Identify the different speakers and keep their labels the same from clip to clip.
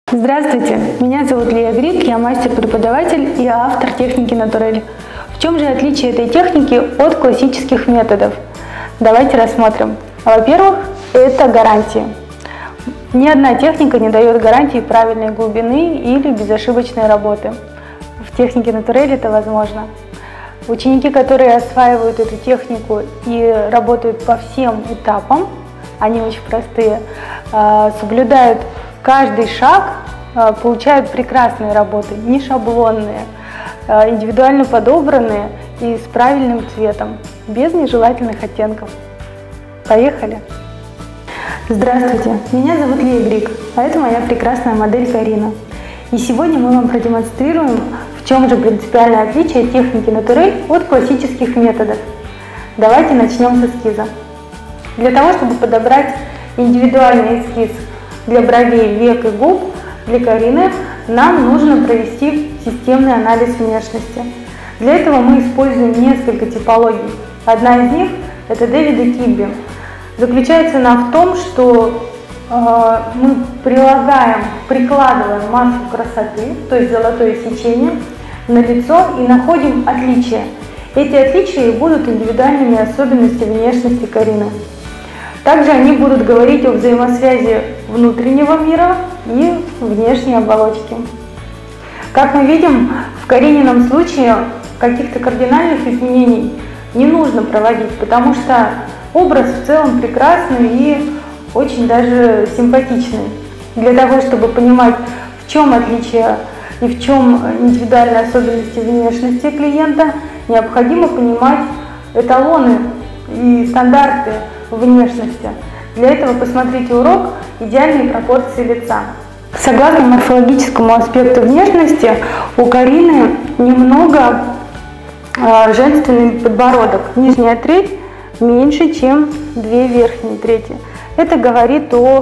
Speaker 1: Здравствуйте, меня зовут Лия Грик, я мастер-преподаватель и автор техники Натурель. В чем же отличие этой техники от классических методов? Давайте рассмотрим. Во-первых, это гарантии. Ни одна техника не дает гарантии правильной глубины или безошибочной работы. В технике Натурель это возможно. Ученики, которые осваивают эту технику и работают по всем этапам, они очень простые, соблюдают каждый шаг, получают прекрасные работы, не шаблонные, индивидуально подобранные и с правильным цветом, без нежелательных оттенков. Поехали! Здравствуйте, меня зовут Лия Грик, а это моя прекрасная модель Карина. И сегодня мы вам продемонстрируем, в чем же принципиальное отличие техники Натурель от классических методов. Давайте начнем с эскиза. Для того, чтобы подобрать индивидуальный эскиз для бровей, век и губ для Карины, нам нужно провести системный анализ внешности. Для этого мы используем несколько типологий. Одна из них – это Дэвида Кибби. Заключается она в том, что мы прикладываем массу красоты, то есть золотое сечение, на лицо и находим отличия. Эти отличия будут индивидуальными особенностями внешности Карины. Также они будут говорить о взаимосвязи внутреннего мира и внешней оболочки. Как мы видим, в Каринином случае каких-то кардинальных изменений не нужно проводить, потому что образ в целом прекрасный и очень даже симпатичный. Для того, чтобы понимать, в чем отличие и в чем индивидуальные особенности внешности клиента, необходимо понимать эталоны и стандарты внешности. Для этого посмотрите урок «Идеальные пропорции лица». Согласно морфологическому аспекту внешности, у Карины немного женственный подбородок. Нижняя треть меньше, чем две верхние трети. Это говорит о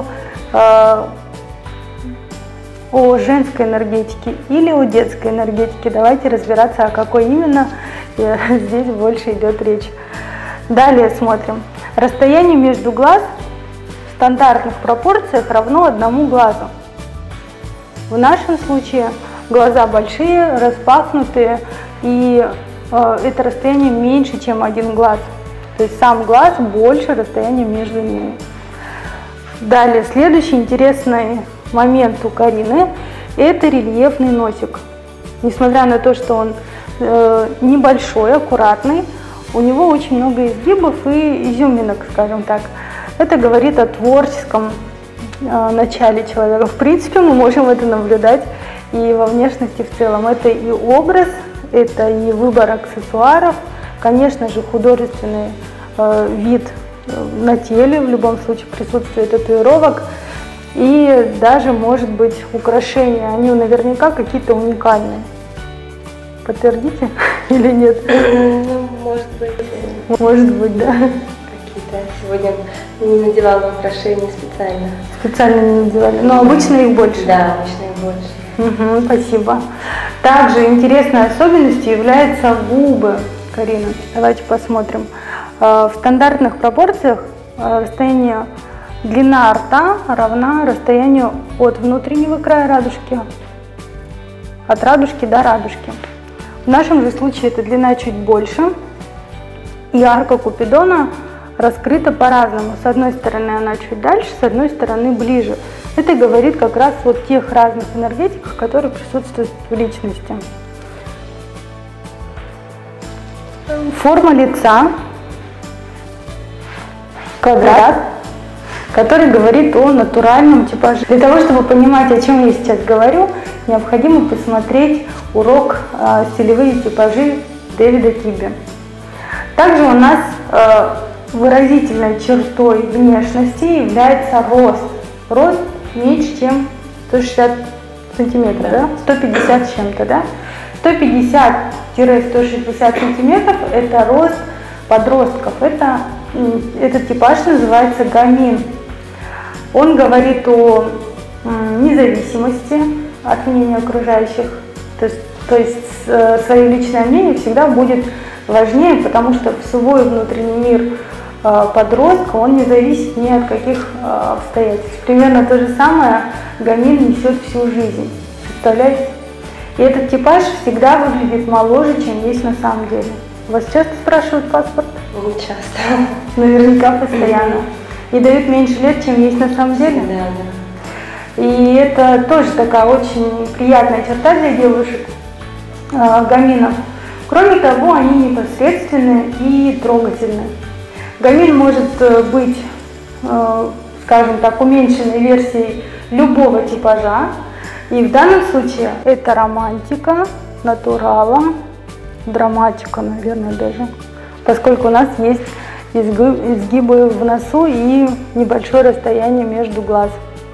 Speaker 1: женской энергетике или о детской энергетике. Давайте разбираться, о какой именно здесь больше идет речь. Далее смотрим. Расстояние между глаз в стандартных пропорциях равно одному глазу. В нашем случае глаза большие, распахнутые, и это расстояние меньше, чем один глаз. То есть сам глаз больше расстояния между ними. Далее, следующий интересный момент у Карины – это рельефный носик. Несмотря на то, что он небольшой, аккуратный, у него очень много изгибов и изюминок, скажем так. Это говорит о творческом начале человека. В принципе, мы можем это наблюдать и во внешности в целом. Это и образ, это и выбор аксессуаров, конечно же, художественный вид на теле, в любом случае присутствие татуировок и даже, может быть, украшения. Они наверняка какие-то уникальные. Подтвердите или нет?
Speaker 2: Ну, может быть.
Speaker 1: Может быть, да.
Speaker 2: Какие-то. Сегодня не надевала украшения специально.
Speaker 1: Специально не надевали, но обычно их больше.
Speaker 2: Да, обычно их больше.
Speaker 1: Угу, спасибо. Также интересной особенностью являются губы Карины. Давайте посмотрим. В стандартных пропорциях расстояние длина рта равна расстоянию от внутреннего края радужки, от радужки до радужки. В нашем же случае эта длина чуть больше, и арка Купидона раскрыта по-разному. С одной стороны она чуть дальше, с одной стороны ближе. Это говорит как раз о тех разных энергетиках, которые присутствуют в личности. Форма лица, квадрат, который говорит о натуральном типаже. Для того, чтобы понимать, о чем я сейчас говорю, необходимо посмотреть урок «Стилевые типажи» Дэвида Кибби. Также у нас выразительной чертой внешности является рост. Рост меньше, чем 160 сантиметров, да? 150 с чем-то, да? 150-160 сантиметров – это рост подростков. Этот типаж называется гамин. Он говорит о независимости от мнения окружающих. То есть свое личное мнение всегда будет важнее, потому что в свой внутренний мир подростка, он не зависит ни от каких обстоятельств. Примерно то же самое гамин несет всю жизнь. Представляете? И этот типаж всегда выглядит моложе, чем есть на самом деле. Вас часто спрашивают паспорт?
Speaker 2: Не часто.
Speaker 1: Наверняка постоянно. И дают меньше лет, чем есть на самом деле?
Speaker 2: Да, да.
Speaker 1: И это тоже такая очень приятная черта для девушек гаминов. Кроме того, они непосредственны и трогательны. Гамин может быть, скажем так, уменьшенной версией любого типажа. И в данном случае это романтика, натурала, драматика, наверное, даже. Поскольку у нас есть изгибы в носу и небольшое расстояние между глаз.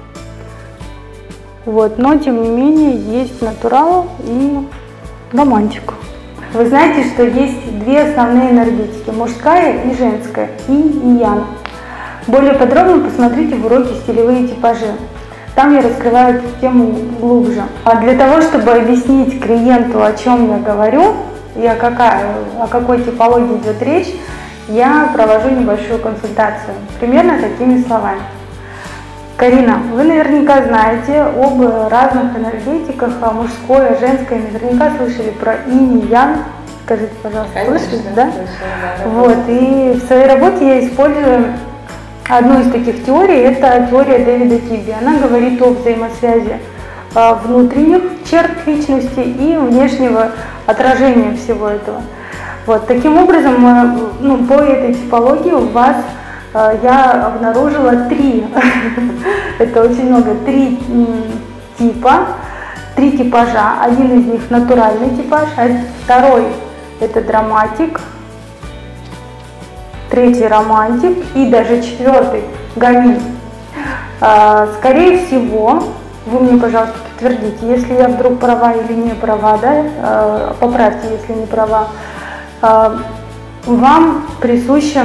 Speaker 1: Вот. Но, тем не менее, есть натурал и романтика. Вы знаете, что есть две основные энергетики, мужская и женская, инь и ян. Более подробно посмотрите в уроке «Стилевые типажи». Там я раскрываю эту тему глубже. А для того, чтобы объяснить клиенту, о чем я говорю, и о какой типологии идет речь, я провожу небольшую консультацию, примерно такими словами. Карина, вы наверняка знаете об разных энергетиках, о мужской, о женской, наверняка слышали про инь и ян. Скажите, пожалуйста, слышали, да?
Speaker 2: Слышала, да.
Speaker 1: Вот, и в своей работе я использую одну из таких теорий, это теория Дэвида Кибби. Она говорит о взаимосвязи внутренних черт личности и внешнего отражения всего этого. Вот, таким образом, по этой типологии у вас я обнаружила три, это очень много, три типажа. Один из них натуральный типаж, а второй это драматик, третий романтик и даже четвертый гамин. Скорее всего, вы мне, пожалуйста, подтвердите, если я вдруг права или не права, да, поправьте, если не права, вам присуще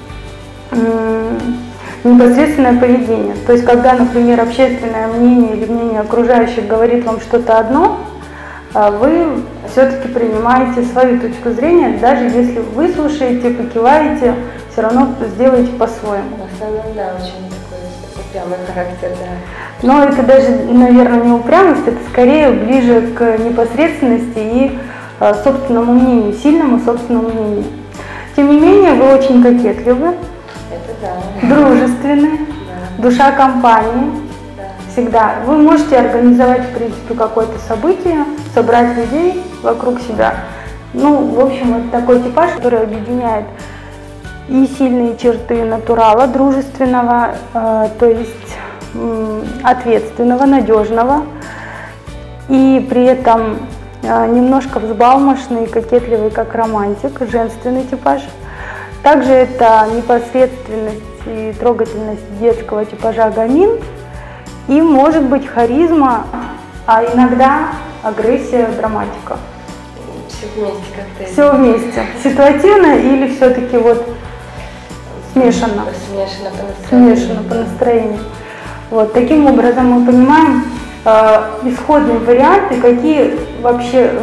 Speaker 1: непосредственное поведение. То есть, когда, например, общественное мнение или мнение окружающих говорит вам что-то одно, вы все-таки принимаете свою точку зрения, даже если вы слушаете, покиваете, все равно сделаете по-своему.
Speaker 2: В основном, да, очень такой упрямый характер, да.
Speaker 1: Но это даже, наверное, не упрямость, это скорее ближе к непосредственности и собственному мнению, сильному собственному мнению. Тем не менее, вы очень кокетливы,
Speaker 2: Это да.
Speaker 1: дружественны,
Speaker 2: Да.
Speaker 1: душа компании.
Speaker 2: Да.
Speaker 1: Всегда. Вы можете организовать, в принципе, какое-то событие, собрать людей вокруг себя. В общем, это такой типаж, который объединяет и сильные черты натурала, дружественного, то есть ответственного, надежного, и при этом немножко взбалмошный, кокетливый, как романтик, женственный типаж. Также это непосредственность и трогательность детского типажа гамин, и может быть харизма, а иногда агрессия, драматика.
Speaker 2: Все вместе как-то.
Speaker 1: Все вместе. Ситуативно или все-таки вот смешанно?
Speaker 2: Смешано по настроению.
Speaker 1: Смешанно по настроению. Вот, таким образом мы понимаем исходные варианты, какие вообще,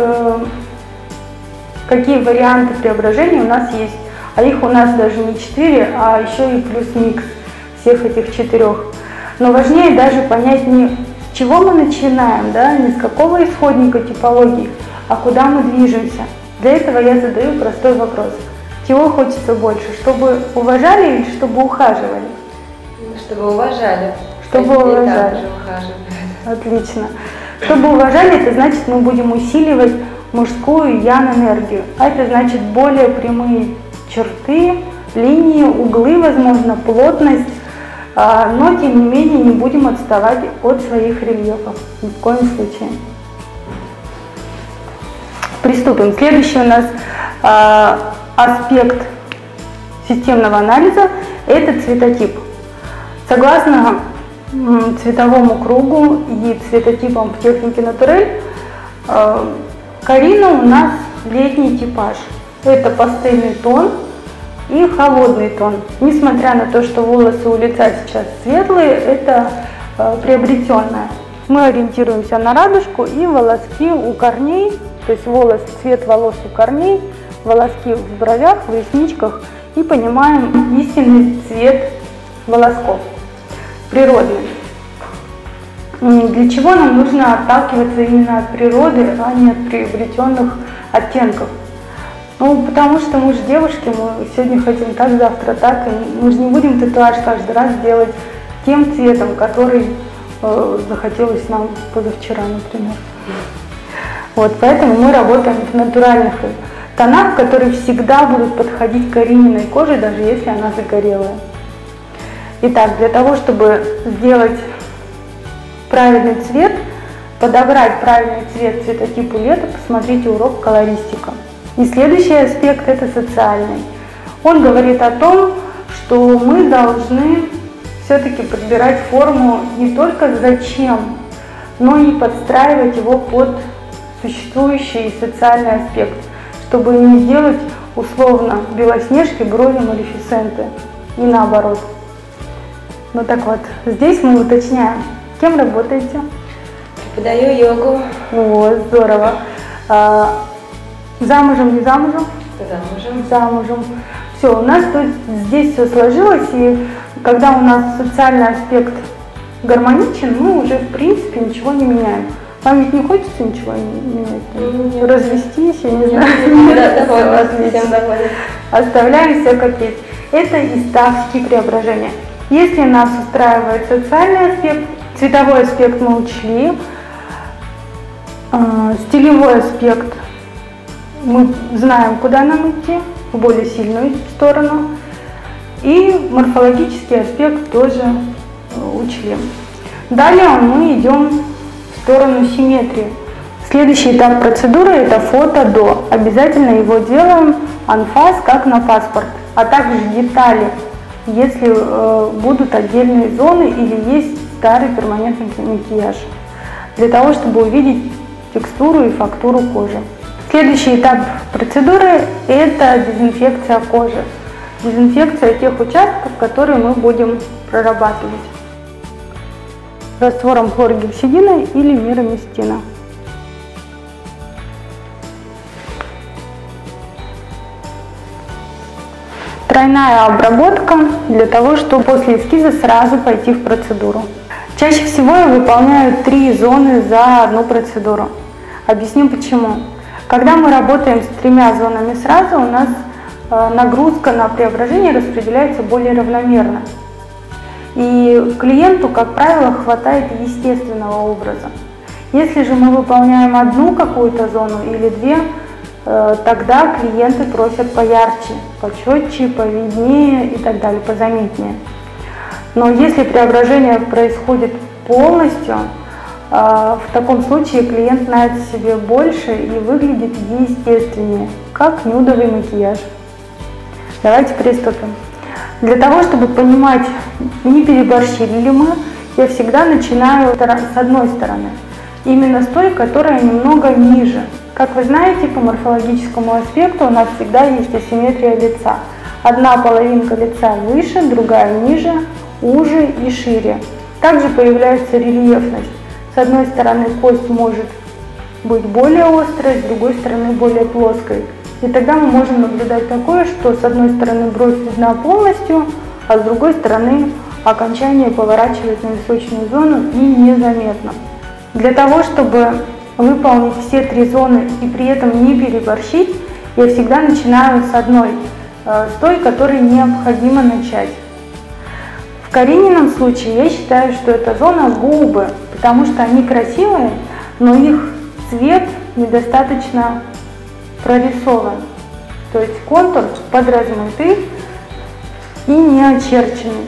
Speaker 1: какие варианты преображения у нас есть. А их у нас даже не 4, а еще и плюс микс всех этих 4. Но важнее даже понять не с чего мы начинаем, да, не с какого исходника типологии, а куда мы движемся. Для этого я задаю простой вопрос. Чего хочется больше, чтобы уважали или чтобы ухаживали?
Speaker 2: Чтобы уважали.
Speaker 1: Чтобы уважали.
Speaker 2: Также ухаживали.
Speaker 1: Отлично. Чтобы уважали, это значит, мы будем усиливать мужскую ян-энергию. А это значит более прямые черты, линии, углы, возможно, плотность, но тем не менее не будем отставать от своих рельефов ни в коем случае. Приступим. Следующий у нас аспект системного анализа – это цветотип. Согласно цветовому кругу и цветотипам в технике Натурель, Карина у нас летний типаж. Это пастельный тон и холодный тон. Несмотря на то, что волосы у лица сейчас светлые, это приобретенное. Мы ориентируемся на радужку и волоски у корней, то есть цвет волос у корней, волоски в бровях, в ресничках и понимаем истинный цвет волосков, природный. Для чего нам нужно отталкиваться именно от природы, а не от приобретенных оттенков? Ну, потому что мы же девушки, мы сегодня хотим так, завтра так, и мы же не будем татуаж каждый раз делать тем цветом, который захотелось нам позавчера, например. Вот, поэтому мы работаем в натуральных тонах, которые всегда будут подходить к Карининой коже, даже если она загорелая. Итак, для того, чтобы сделать правильный цвет, подобрать правильный цвет цветотипу лета, посмотрите урок «Колористика». И следующий аспект – это социальный. Он говорит о том, что мы должны все-таки подбирать форму не только зачем, но и подстраивать его под существующий социальный аспект, чтобы не сделать условно Белоснежки брови Малефисенты и наоборот. Ну так вот, здесь мы уточняем, кем работаете?
Speaker 2: Преподаю йогу.
Speaker 1: Вот, здорово. Замужем, не замужем?
Speaker 2: Замужем.
Speaker 1: Замужем. Все, у нас тут здесь все сложилось, и когда у нас социальный аспект гармоничен, мы уже в принципе ничего не меняем. Вам ведь не хочется ничего менять?
Speaker 2: Нет.
Speaker 1: Развестись, я не знаю.
Speaker 2: Да, довольна, всем довольна.
Speaker 1: Оставляем все как есть. Это и ставки преображения. Если нас устраивает социальный аспект, цветовой аспект мы учли, стилевой аспект мы знаем, куда нам идти, в более сильную сторону, и морфологический аспект тоже учли. Далее мы идем в сторону симметрии. Следующий этап процедуры – это фото до. Обязательно его делаем анфас, как на паспорт, а также детали, если будут отдельные зоны или есть старый перманентный макияж, для того, чтобы увидеть текстуру и фактуру кожи. Следующий этап процедуры – это дезинфекция кожи. Дезинфекция тех участков, которые мы будем прорабатывать раствором хлоргексидина или мироместина. Тройная обработка для того, чтобы после эскиза сразу пойти в процедуру. Чаще всего я выполняю 3 зоны за одну процедуру. Объясню почему. Когда мы работаем с 3 зонами сразу, у нас нагрузка на преображение распределяется более равномерно. И клиенту, как правило, хватает естественного образа. Если же мы выполняем одну какую-то зону или 2, тогда клиенты просят поярче, почетче, повиднее и так далее, позаметнее. Но если преображение происходит полностью, в таком случае клиент нравится себе больше и выглядит естественнее, как нюдовый макияж. Давайте приступим. Для того, чтобы понимать, не переборщили ли мы, я всегда начинаю с одной стороны. Именно с той, которая немного ниже. Как вы знаете, по морфологическому аспекту у нас всегда есть асимметрия лица. Одна половинка лица выше, другая ниже, уже и шире. Также появляется рельефность. С одной стороны кость может быть более острой, с другой стороны более плоской. И тогда мы можем наблюдать такое, что с одной стороны бровь видна полностью, а с другой стороны окончание поворачивает на височную зону и незаметно. Для того, чтобы выполнить все 3 зоны и при этом не переборщить, я всегда начинаю с одной, с той, которой необходимо начать. В Каринином случае я считаю, что это зона губы, потому что они красивые, но их цвет недостаточно прорисован. То есть контур подразмытый и не очерченный.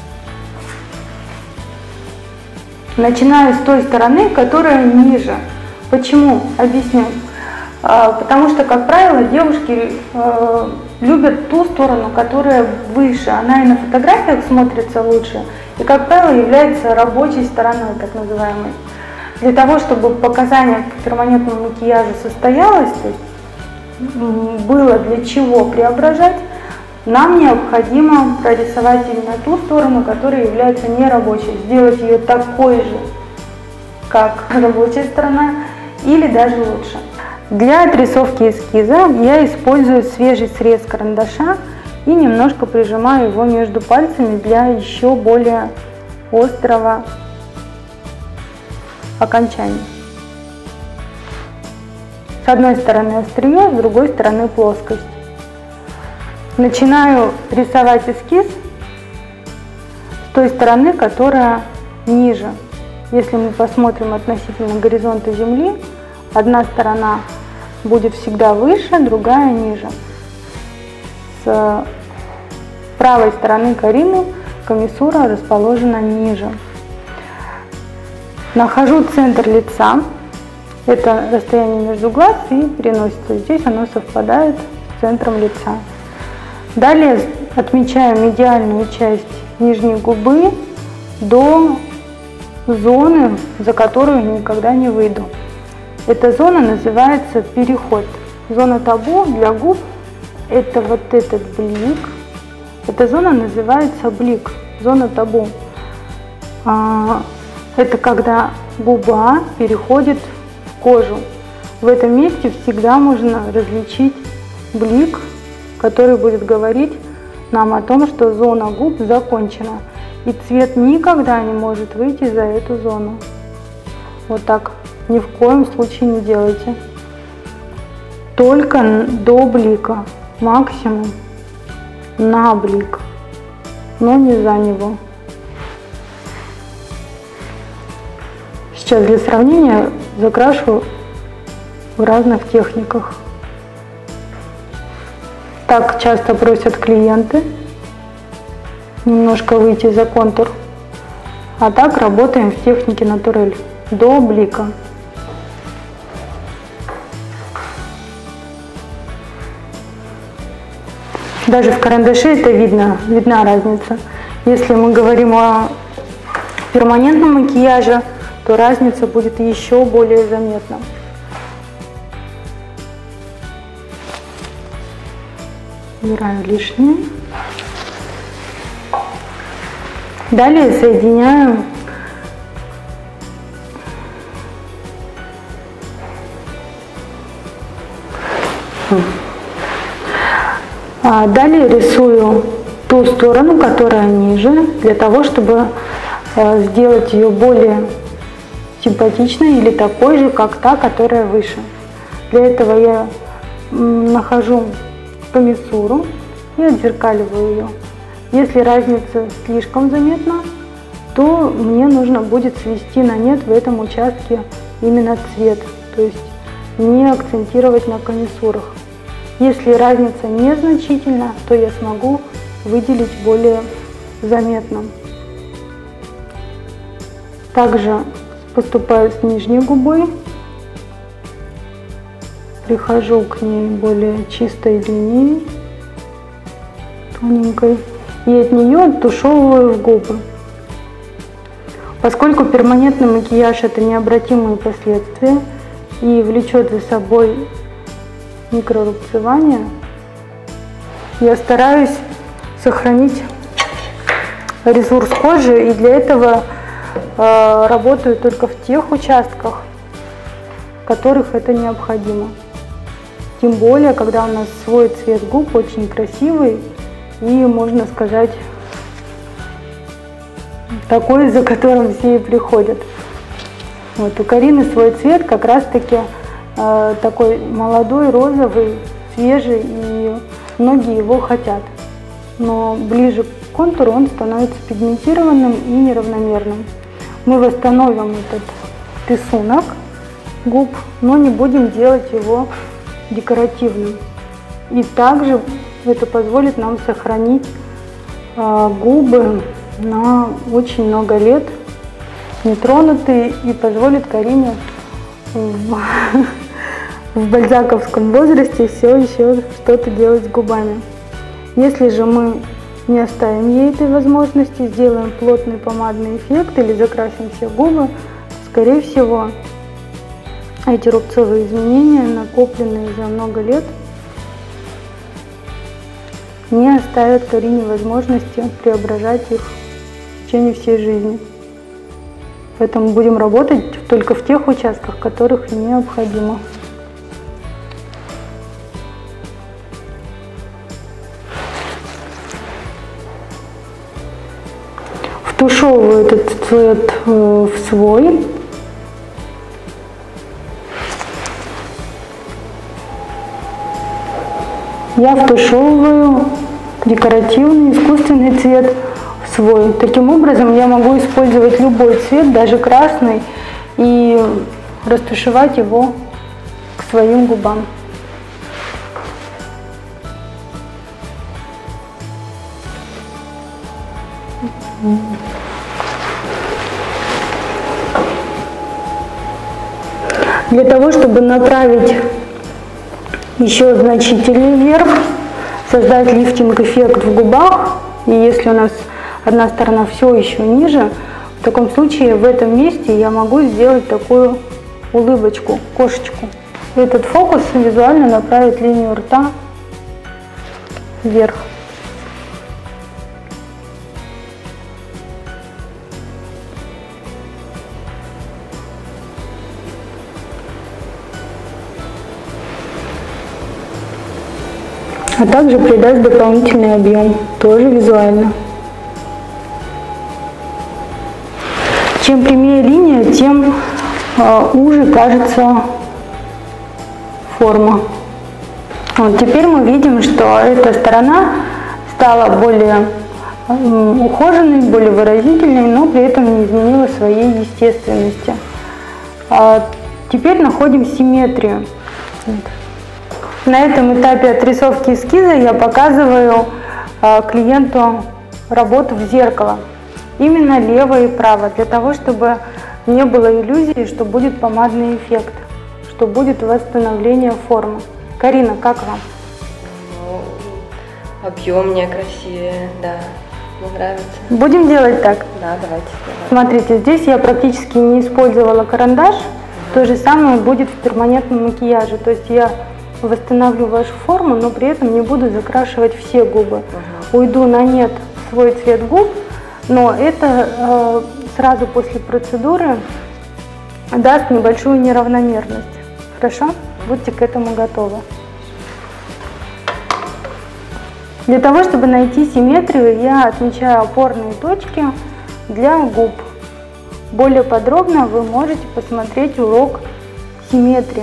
Speaker 1: Начинаю с той стороны, которая ниже. Почему? Объясню. Потому что, как правило, девушки любят ту сторону, которая выше. Она и на фотографиях смотрится лучше, и, как правило, является рабочей стороной, так называемой. Для того, чтобы показание к перманентному макияжу состоялось, то есть было для чего преображать, нам необходимо прорисовать именно ту сторону, которая является нерабочей, сделать ее такой же, как рабочая сторона, или даже лучше. Для отрисовки эскиза я использую свежий срез карандаша и немножко прижимаю его между пальцами для еще более острого окончания. С одной стороны острие, с другой стороны плоскость. Начинаю рисовать эскиз с той стороны, которая ниже. Если мы посмотрим относительно горизонта Земли, одна сторона будет всегда выше, другая ниже. С правой стороны Карины комиссура расположена ниже. Нахожу центр лица, это расстояние между глаз, и переносится. Здесь оно совпадает с центром лица. Далее отмечаю медиальную часть нижней губы до зоны, за которую никогда не выйду. Эта зона называется переход. Зона табу для губ – это вот этот блик. Эта зона называется блик, зона табу. Это когда губа переходит в кожу. В этом месте всегда можно различить блик, который будет говорить нам о том, что зона губ закончена. И цвет никогда не может выйти за эту зону. Вот так ни в коем случае не делайте. Только до блика, максимум на блик, но не за него. Сейчас для сравнения закрашу в разных техниках. Так часто просят клиенты немножко выйти за контур. А так работаем в технике натурель до блика. Даже в карандаше это видна разница. Если мы говорим о перманентном макияже, то разница будет еще более заметна. Убираю лишнее. Далее соединяю далее рисую ту сторону, которая ниже, для того, чтобы сделать ее более симпатичной или такой же, как та, которая выше. Для этого я нахожу комиссуру и отзеркаливаю ее. Если разница слишком заметна, то мне нужно будет свести на нет в этом участке именно цвет, то есть не акцентировать на комиссурах. Если разница незначительна, то я смогу выделить более заметно. Также поступаю с нижней губой, прихожу к ней более чистой линией, тоненькой, и от нее оттушевываю в губы. Поскольку перманентный макияж – это необратимые последствия и влечет за собой микрорубцевание, я стараюсь сохранить ресурс кожи, и для этого работаю только в тех участках, в которых это необходимо. Тем более, когда у нас свой цвет губ очень красивый и, можно сказать, такой, за которым все и приходят. Вот, у Карины свой цвет как раз-таки такой молодой, розовый, свежий, и многие его хотят. Но ближе к контуру он становится пигментированным и неравномерным. Мы восстановим этот рисунок губ, но не будем делать его декоративным. И также это позволит нам сохранить губы на очень много лет нетронутые и позволит Карине в бальзаковском возрасте все еще что-то делать с губами. Если же мы не оставим ей этой возможности, сделаем плотный помадный эффект или закрасим все губы, скорее всего, эти рубцовые изменения, накопленные за много лет, не оставят Карине возможности преображать их в течение всей жизни. Поэтому будем работать только в тех участках, которых необходимо. втушевываю этот цвет в свой. Я втушевываю декоративный искусственный цвет в свой. Таким образом я могу использовать любой цвет, даже красный, и растушевать его к своим губам. Для того, чтобы направить еще значительнее вверх, создать лифтинг-эффект в губах, и если у нас одна сторона все еще ниже, в таком случае в этом месте я могу сделать такую улыбочку, кошечку. Этот фокус визуально направит линию рта вверх. А также придаст дополнительный объем, тоже визуально. Чем прямее линия, тем уже кажется форма. Вот теперь мы видим, что эта сторона стала более ухоженной, более выразительной, но при этом не изменила своей естественности. Теперь находим симметрию. На этом этапе отрисовки эскиза я показываю клиенту работу в зеркало. Именно лево и право, для того, чтобы не было иллюзии, что будет помадный эффект, что будет восстановление формы. Карина, как вам?
Speaker 2: Ну, объемнее, красивее, да, мне нравится.
Speaker 1: Будем делать так?
Speaker 2: Да, давайте.
Speaker 1: Смотрите, здесь я практически не использовала карандаш. То же самое будет в перманентном макияже. То есть я восстановлю вашу форму, но при этом не буду закрашивать все губы. Уйду на нет свой цвет губ, но это сразу после процедуры даст небольшую неравномерность. Хорошо? Будьте к этому готовы. Для того, чтобы найти симметрию, я отмечаю опорные точки для губ. Более подробно вы можете посмотреть урок «Симметрия».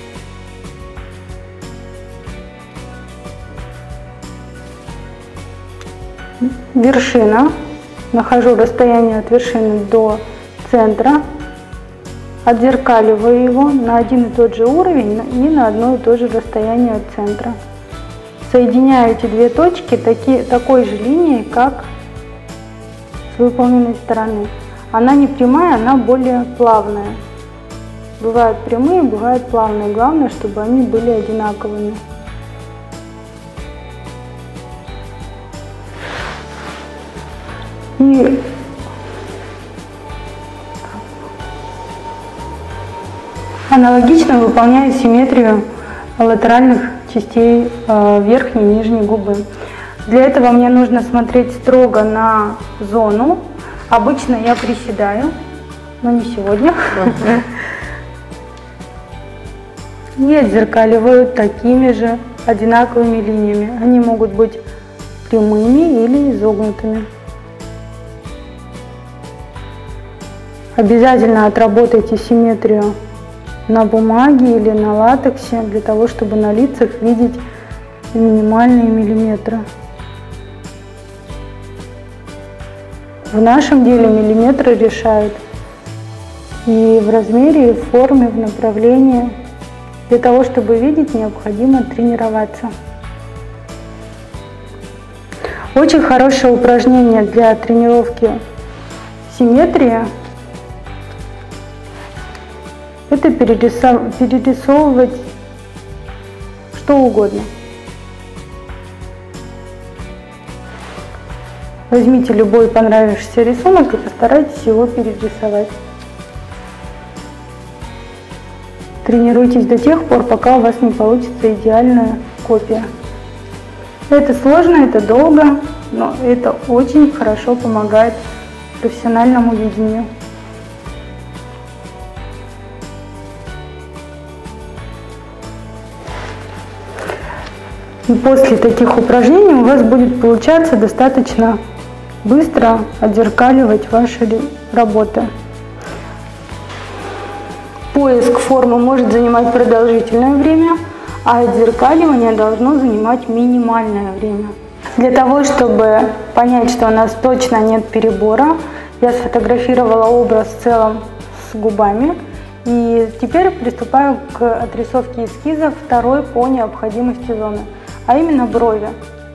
Speaker 1: Вершина. Нахожу расстояние от вершины до центра. Отзеркаливаю его на один и тот же уровень и на одно и то же расстояние от центра. Соединяю эти две точки такой же линией, как с выполненной стороны. Она не прямая, она более плавная. Бывают прямые, бывают плавные. Главное, чтобы они были одинаковыми. И аналогично выполняю симметрию латеральных частей верхней и нижней губы. Для этого мне нужно смотреть строго на зону. Обычно я приседаю, но не сегодня. И отзеркаливаю такими же одинаковыми линиями. Они могут быть прямыми или изогнутыми. Обязательно отработайте симметрию на бумаге или на латексе, для того, чтобы на лицах видеть минимальные миллиметры. В нашем деле миллиметры решают и в размере, и в форме, в направлении. Для того, чтобы видеть, необходимо тренироваться. Очень хорошее упражнение для тренировки симметрии – это перерисовывать что угодно. Возьмите любой понравившийся рисунок и постарайтесь его перерисовать. Тренируйтесь до тех пор, пока у вас не получится идеальная копия. Это сложно, это долго, но это очень хорошо помогает профессиональному видению. И после таких упражнений у вас будет получаться достаточно быстро отзеркаливать ваши работы. Поиск формы может занимать продолжительное время, а отзеркаливание должно занимать минимальное время. Для того, чтобы понять, что у нас точно нет перебора, я сфотографировала образ в целом с губами. И теперь приступаю к отрисовке эскиза второй по необходимости зоны, а именно брови.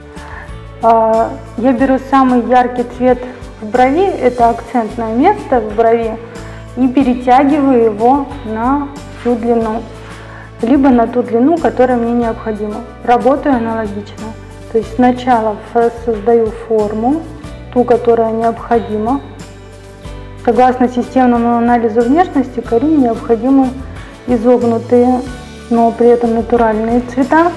Speaker 1: Я беру самый яркий цвет в брови, это акцентное место в брови, и перетягиваю его на всю длину, либо на ту длину, которая мне необходима. Работаю аналогично. То есть сначала создаю форму, ту, которая необходима. Согласно системному анализу внешности, Карине необходимы изогнутые, но при этом натуральные цвета,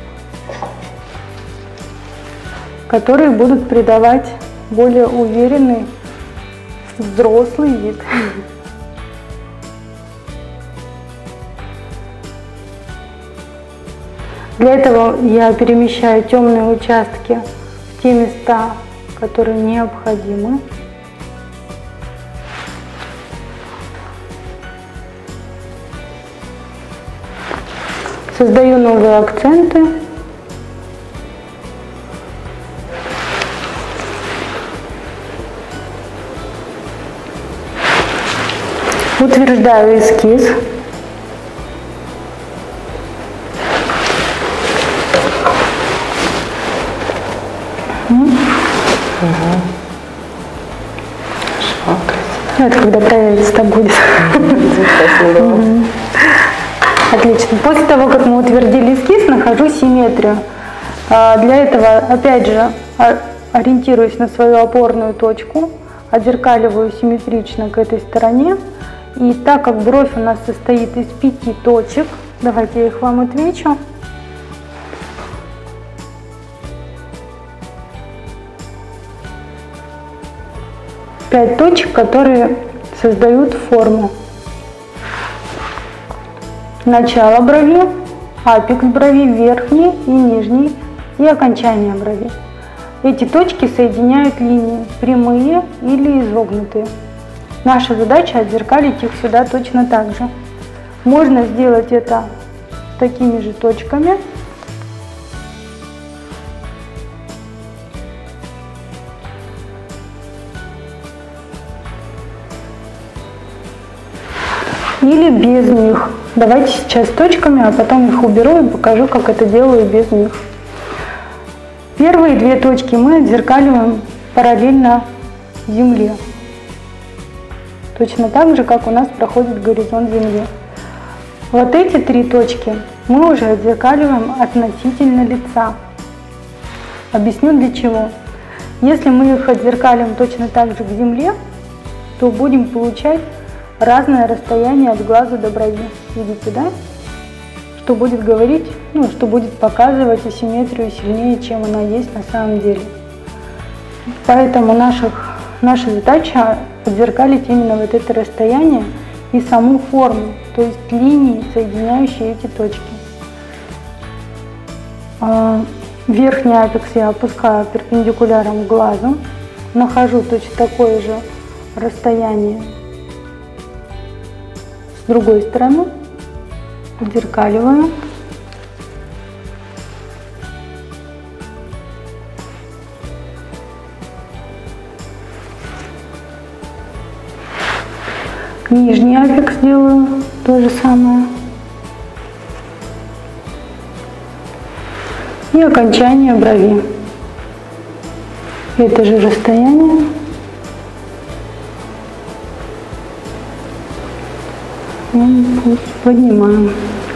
Speaker 1: которые будут придавать более уверенный, взрослый вид. Для этого я перемещаю темные участки в те места, которые необходимы. Создаю новые акценты. Утверждаю эскиз. Это когда правительство будет. Отлично. После того, как мы утвердили эскиз, нахожу симметрию. Для этого, опять же, ориентируюсь на свою опорную точку, отзеркаливаю симметрично к этой стороне. И так как бровь у нас состоит из 5 точек, давайте я их вам отмечу. Пять точек, которые создают форму. Начало брови, апекс брови, верхний и нижний, и окончание брови. Эти точки соединяют линии, прямые или изогнутые. Наша задача отзеркалить их сюда точно так же. Можно сделать это такими же точками. Или без них. Давайте сейчас точками, а потом их уберу и покажу, как это делаю без них. Первые 2 точки мы отзеркаливаем параллельно Земле. Точно так же, как у нас проходит горизонт Земли. Вот эти 3 точки мы уже отзеркаливаем относительно лица. Объясню для чего. Если мы их отзеркалим точно так же к Земле, то будем получать разное расстояние от глаза до брови. Видите, да? Что будет говорить, что будет показывать асимметрию сильнее, чем она есть на самом деле. Поэтому наша задача отзеркалить именно вот это расстояние и саму форму, то есть линии, соединяющие эти точки. Верхний апекс я опускаю перпендикуляром к глазу, нахожу точно такое же расстояние с другой стороны, отзеркаливаю. Нижний апекс делаю то же самое. И окончание брови. Это же расстояние. Поднимаем.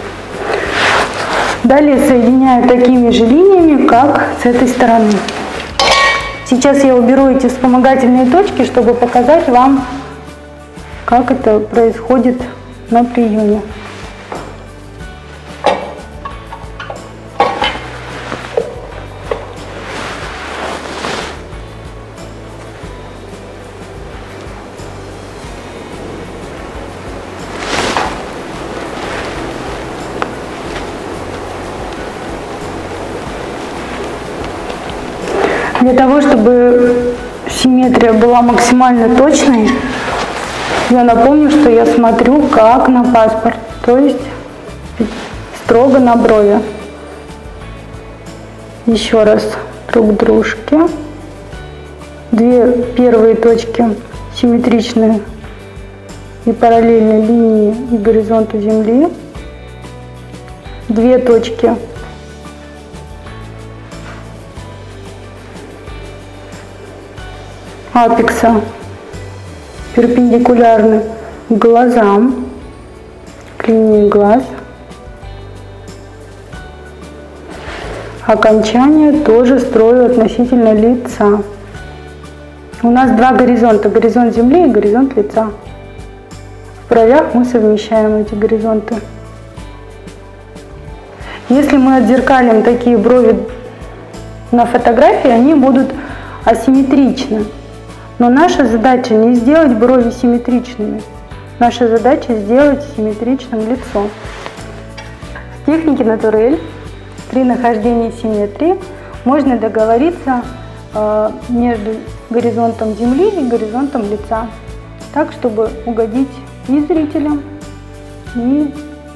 Speaker 1: Далее соединяю такими же линиями, как с этой стороны. Сейчас я уберу эти вспомогательные точки, чтобы показать вам, как это происходит на приеме. Для того, чтобы симметрия была максимально точной. Я напомню, что я смотрю как на паспорт, то есть строго на брови. Еще раз друг к дружке. Две первые точки симметричны и параллельны линии и горизонту Земли. Две точки апекса перпендикулярны к глазам, к линии глаз. Окончание тоже строю относительно лица. У нас два горизонта, горизонт Земли и горизонт лица. В бровях мы совмещаем эти горизонты. Если мы отзеркалим такие брови на фотографии, они будут асимметричны. Но наша задача не сделать брови симметричными. Наша задача сделать симметричным лицо. В технике Натурель при нахождении симметрии можно договориться между горизонтом Земли и горизонтом лица, так, чтобы угодить и зрителям, и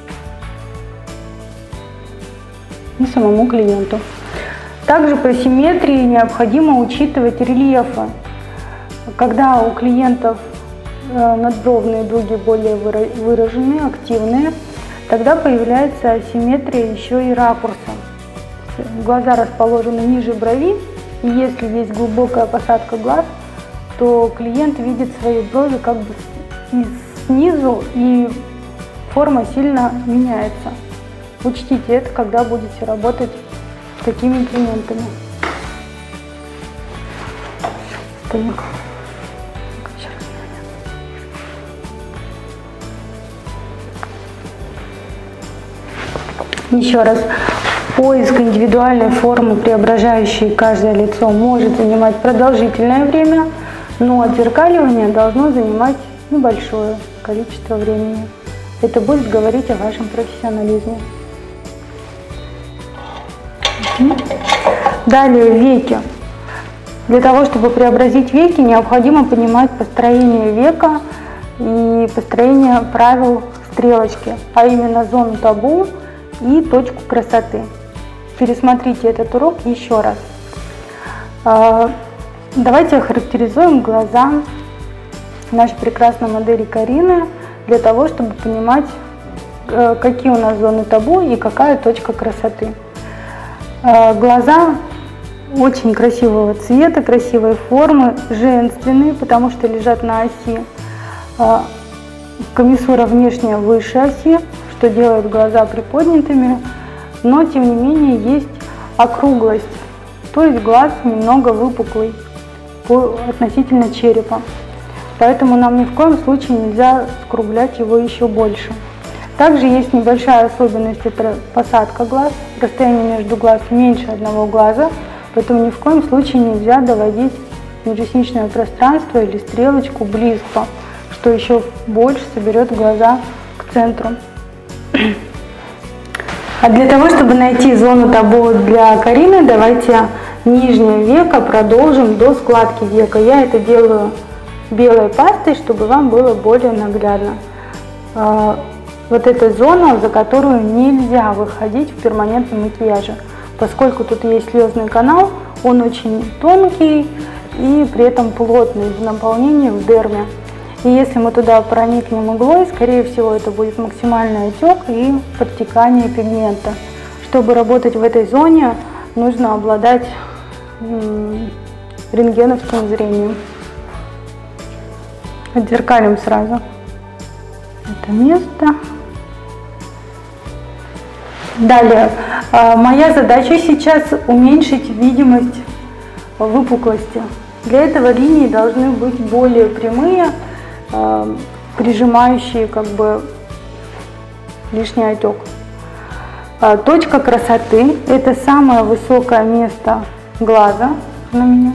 Speaker 1: самому клиенту. Также при симметрии необходимо учитывать рельефы. Когда у клиентов надбровные дуги более выраженные, активные, тогда появляется асимметрия еще и ракурса. Глаза расположены ниже брови, и если есть глубокая посадка глаз, то клиент видит свои брови как бы снизу, и форма сильно меняется. Учтите это, когда будете работать с такими клиентами. Еще раз, поиск индивидуальной формы, преображающей каждое лицо, может занимать продолжительное время, но отзеркаливание должно занимать небольшое количество времени. Это будет говорить о вашем профессионализме. Далее веки. Для того, чтобы преобразить веки, необходимо понимать построение века и построение правил стрелочки, а именно зону табу и точку красоты. Пересмотрите этот урок еще раз. Давайте охарактеризуем глаза нашей прекрасной модели Карины для того, чтобы понимать, какие у нас зоны табу и какая точка красоты. Глаза очень красивого цвета, красивой формы, женственные, потому что лежат на оси. Комиссура внешняя выше оси, что делает глаза приподнятыми, но тем не менее есть округлость, то есть глаз немного выпуклый относительно черепа. Поэтому нам ни в коем случае нельзя скруглять его еще больше. Также есть небольшая особенность, это посадка глаз. Расстояние между глаз меньше одного глаза, поэтому ни в коем случае нельзя доводить межресничное пространство или стрелочку близко, что еще больше соберет глаза к центру. А для того, чтобы найти зону табу для Карины, давайте нижнее веко продолжим до складки века. Я это делаю белой пастой, чтобы вам было более наглядно. Вот эта зона, за которую нельзя выходить в перманентном макияже, поскольку тут есть слезный канал, он очень тонкий и при этом плотный в наполнении в дерме. И если мы туда проникнем иглой, скорее всего, это будет максимальный отек и подтекание пигмента. Чтобы работать в этой зоне, нужно обладать рентгеновским зрением. Отзеркалим сразу это место. Далее, моя задача сейчас уменьшить видимость выпуклости. Для этого линии должны быть более прямые, прижимающие как бы лишний отек. Точка красоты – это самое высокое место глаза на меня.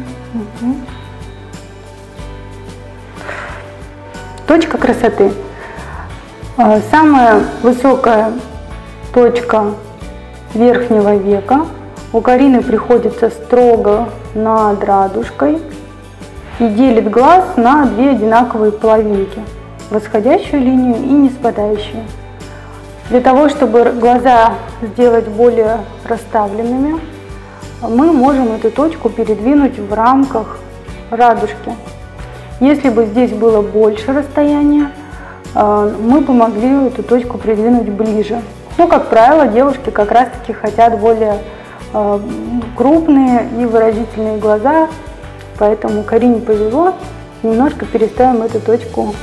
Speaker 1: Точка красоты. Самая высокая точка верхнего века. У Карины приходится строго над радужкой. и делит глаз на две одинаковые половинки, восходящую линию и ниспадающую. Для того, чтобы глаза сделать более расставленными, мы можем эту точку передвинуть в рамках радужки. Если бы здесь было больше расстояния, мы бы могли эту точку придвинуть ближе. Но, как правило, девушки как раз-таки хотят более крупные и выразительные глаза, поэтому Карине повезло, немножко переставим эту точку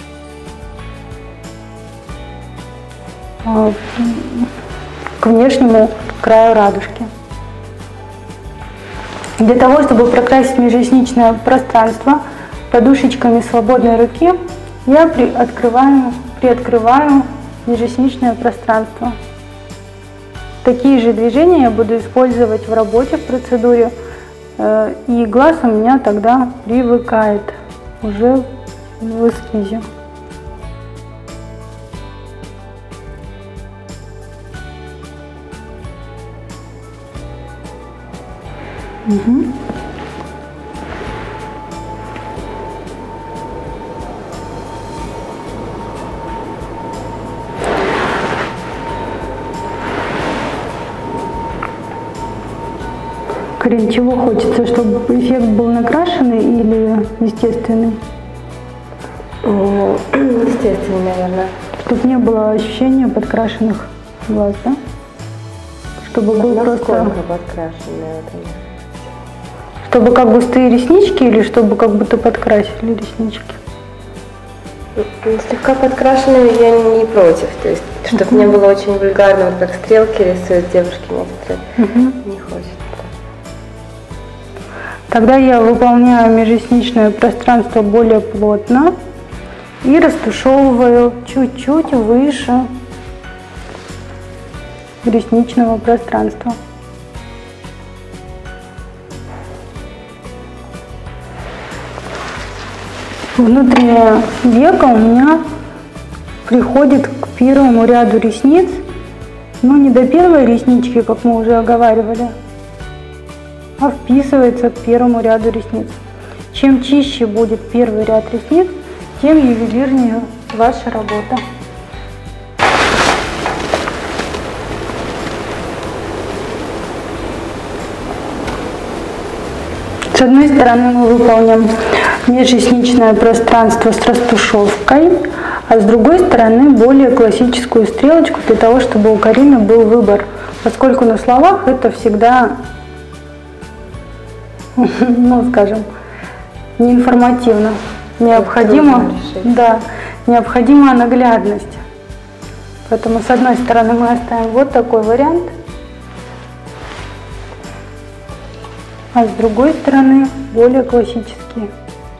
Speaker 1: к внешнему краю радужки. Для того, чтобы прокрасить межресничное пространство подушечками свободной руки, я приоткрываю межресничное пространство. Такие же движения я буду использовать в работе, в процедуре, и глаз у меня тогда привыкает уже в эскизе. Угу. Карин, чего хочется, чтобы эффект был накрашенный или естественный?
Speaker 2: Естественный, наверное.
Speaker 1: Чтобы не было ощущения подкрашенных глаз, да? Чтобы был просто...
Speaker 2: подкрашенный,
Speaker 1: Чтобы как густые реснички или чтобы как будто подкрасили реснички?
Speaker 2: Слегка подкрашенными я не против. То есть, чтобы мне было очень вульгарно, вот как стрелки рисуют девушки некоторые. Не хочется.
Speaker 1: Тогда я выполняю межресничное пространство более плотно и растушевываю чуть-чуть выше ресничного пространства. Внутреннее веко у меня приходит к первому ряду ресниц, но не до первой реснички, как мы уже оговаривали, а вписывается к первому ряду ресниц. Чем чище будет первый ряд ресниц, тем ювелирнее ваша работа. С одной стороны мы выполним межресничное пространство с растушевкой, а с другой стороны более классическую стрелочку для того, чтобы у Карины был выбор, поскольку на словах это всегда, ну скажем, неинформативно. Необходима наглядность. Поэтому с одной стороны мы оставим вот такой вариант, а с другой стороны более классический.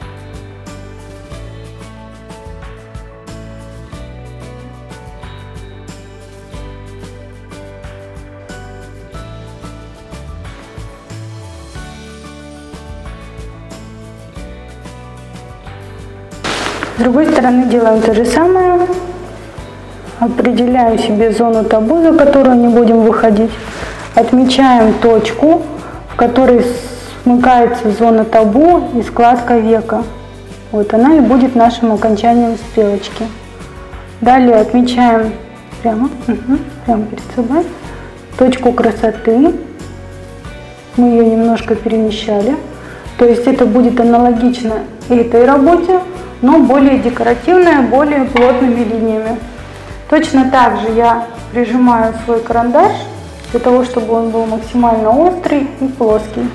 Speaker 1: С другой стороны делаем то же самое. Определяем себе зону табу, за которую не будем выходить. Отмечаем точку, в которой смыкается зона табу и складка века. Вот она и будет нашим окончанием стрелочки. Далее отмечаем прямо перед собой точку красоты. Мы ее немножко перемещали. То есть это будет аналогично этой работе, но более декоративная, более плотными линиями. Точно так же я прижимаю свой карандаш для того, чтобы он был максимально острый и плоский.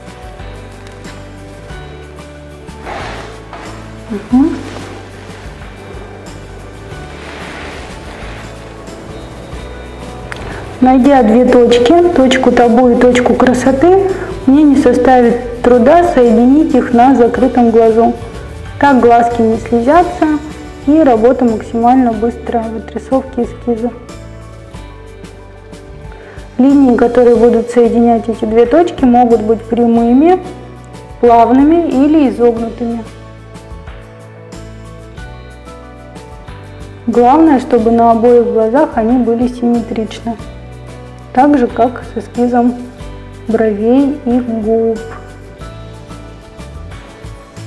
Speaker 1: Найдя две точки, точку табу и точку красоты, мне не составит труда соединить их на закрытом глазу. Так глазки не слезятся и работа максимально быстрая в отрисовке эскиза. Линии, которые будут соединять эти две точки, могут быть прямыми, плавными или изогнутыми. Главное, чтобы на обоих глазах они были симметричны, так же как с эскизом бровей и губ.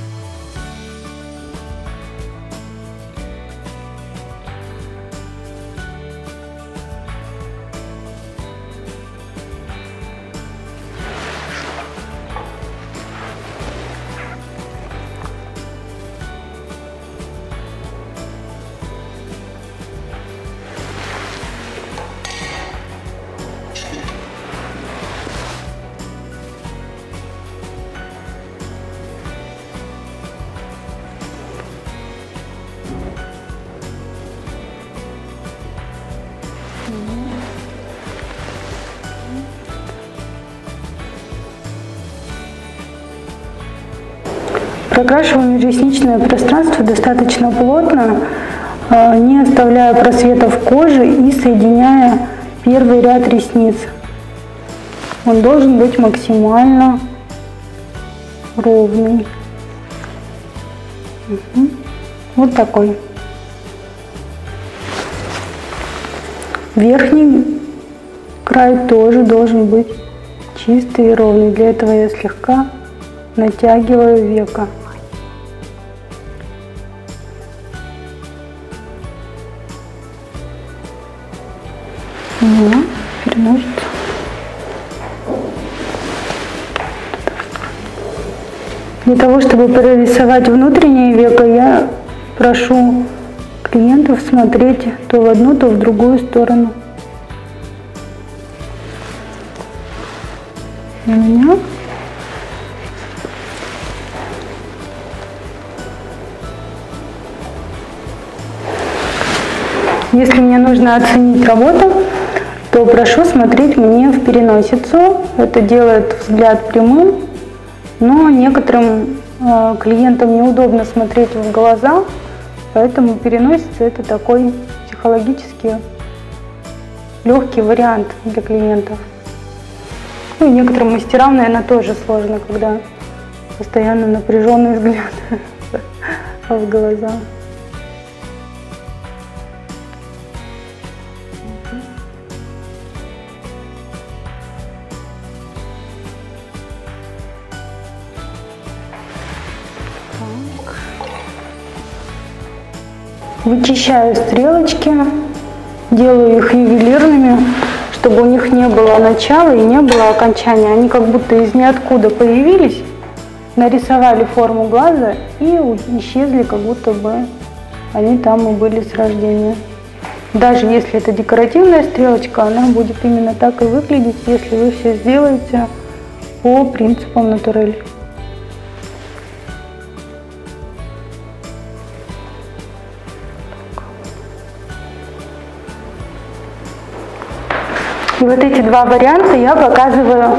Speaker 1: Прокрашиваю межресничное пространство достаточно плотно, не оставляя просветов кожи и соединяя первый ряд ресниц. Он должен быть максимально ровный. Вот такой. Верхний край тоже должен быть чистый и ровный. Для этого я слегка натягиваю веко. Переносится. Для того, чтобы прорисовать внутреннее веко, я прошу клиентов смотреть то в одну, то в другую сторону. У меня. Если мне нужно оценить работу, то прошу смотреть мне в переносицу. Это делает взгляд прямым, но некоторым клиентам неудобно смотреть в глаза, поэтому переносица — это такой психологически легкий вариант для клиентов. Ну, и некоторым мастерам, наверное, тоже сложно, когда постоянно напряженный взгляд в глаза. Вычищаю стрелочки, делаю их ювелирными, чтобы у них не было начала и не было окончания. Они как будто из ниоткуда появились, нарисовали форму глаза и исчезли, как будто бы они там и были с рождения. Даже если это декоративная стрелочка, она будет именно так и выглядеть, если вы все сделаете по принципам натурель. И вот эти два варианта я показываю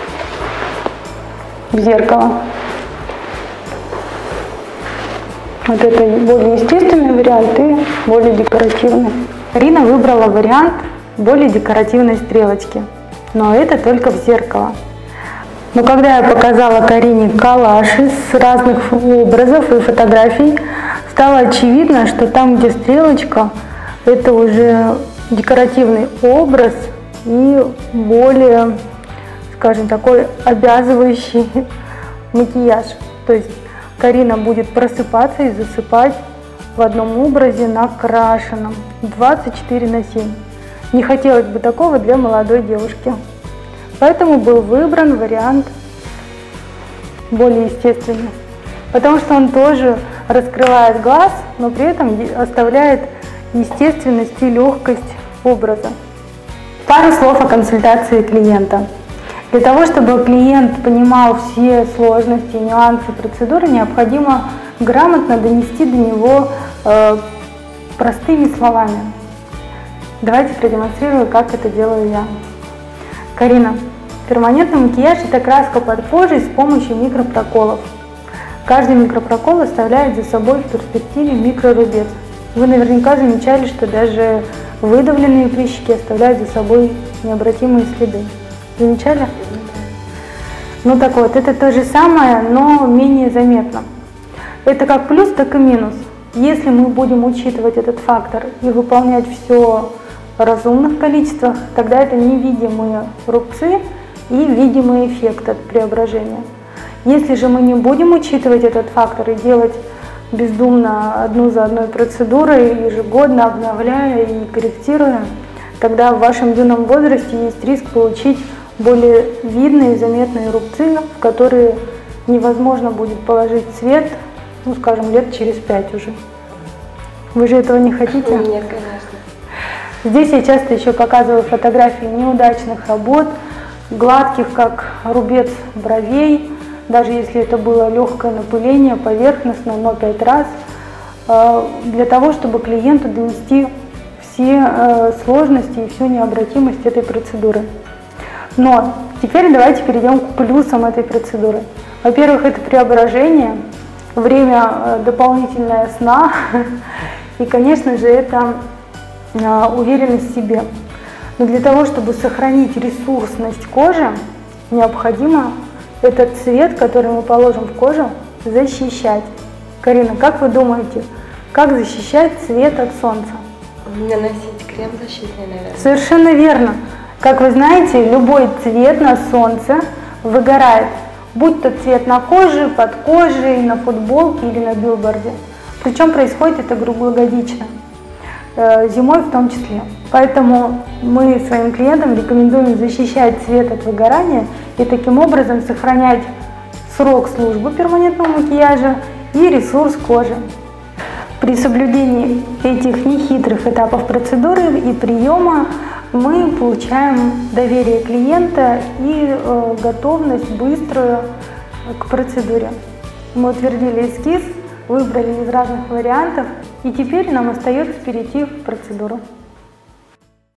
Speaker 1: в зеркало. Вот это более естественный вариант и более декоративный. Карина выбрала вариант более декоративной стрелочки, но это только в зеркало. Но когда я показала Карине коллаж из разных образов и фотографий, стало очевидно, что там, где стрелочка, это уже декоративный образ и более, скажем, такой обязывающий макияж. То есть Карина будет просыпаться и засыпать в одном образе накрашенном 24/7. Не хотелось бы такого для молодой девушки. Поэтому был выбран вариант более естественный. Потому что он тоже раскрывает глаз, но при этом оставляет естественность и легкость образа. Пару слов о консультации клиента. Для того, чтобы клиент понимал все сложности, нюансы процедуры, необходимо грамотно донести до него простыми словами. Давайте продемонстрирую, как это делаю я. Карина, перманентный макияж – это краска под кожей с помощью микропроколов. Каждый микропрокол оставляет за собой в перспективе микрорубец. Вы наверняка замечали, что даже выдавленные прыщики оставляют за собой необратимые следы. Замечали? Ну так вот, это то же самое, но менее заметно. Это как плюс, так и минус. Если мы будем учитывать этот фактор и выполнять все в разумных количествах, тогда это невидимые рубцы и видимый эффект от преображения. Если же мы не будем учитывать этот фактор и делать бездумно одну за одной процедурой, ежегодно обновляя и корректируя, тогда в вашем юном возрасте есть риск получить более видные и заметные рубцы, в которые невозможно будет положить цвет, ну скажем, лет через 5 уже. Вы же этого не хотите?
Speaker 2: Нет, конечно.
Speaker 1: Здесь я часто еще показываю фотографии неудачных работ, гладких, как рубец бровей, даже если это было легкое напыление, поверхностно, но 5 раз, для того, чтобы клиенту донести все сложности и всю необратимость этой процедуры. Но теперь давайте перейдем к плюсам этой процедуры. Во-первых, это преображение, время дополнительное сна и, конечно же, это уверенность в себе. Но для того, чтобы сохранить ресурсность кожи, необходимо этот цвет, который мы положим в кожу, защищать. Карина, как вы думаете, как защищать цвет от солнца?
Speaker 2: Наносить крем защитный, наверное.
Speaker 1: Совершенно верно. Как вы знаете, любой цвет на солнце выгорает, будь то цвет на коже, под кожей, на футболке или на билборде. Причем происходит это круглогодично, зимой в том числе. Поэтому мы своим клиентам рекомендуем защищать цвет от выгорания и таким образом сохранять срок службы перманентного макияжа и ресурс кожи. При соблюдении этих нехитрых этапов процедуры и приема мы получаем доверие клиента и готовность быструю к процедуре. Мы утвердили эскиз, выбрали из разных вариантов, и теперь нам остается перейти в процедуру.